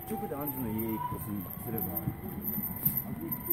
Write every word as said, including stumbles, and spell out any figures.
直でアンジュの家行くとすすれば